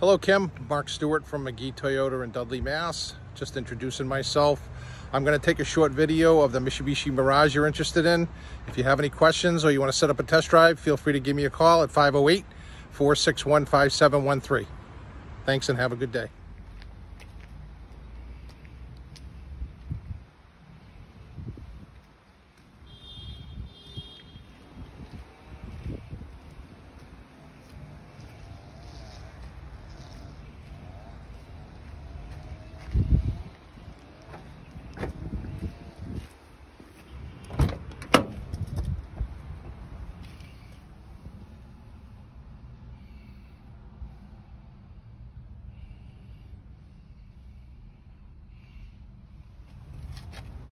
Hello, Kim. Mark Stewart from McGee Toyota in Dudley, Mass. Just introducing myself. I'm going to take a short video of the Mitsubishi Mirage you're interested in. If you have any questions or you want to set up a test drive, feel free to give me a call at 508-461-5713. Thanks and have a good day.